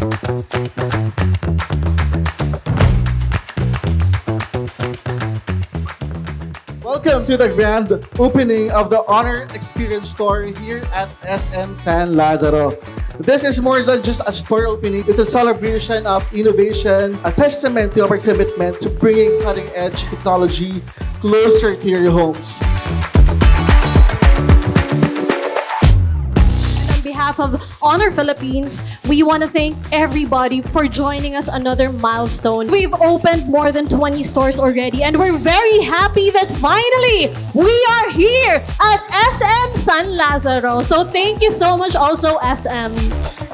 Welcome to the grand opening of the Honor Experience Store here at SM San Lazaro. This is more than just a store opening. It's a celebration of innovation, a testament to our commitment to bringing cutting-edge technology closer to your homes. On behalf of Honor Philippines, we want to thank everybody for joining us another milestone. We've opened more than 20 stores already, and we're very happy that finally we are here at SM San Lazaro. So thank you so much also, SM.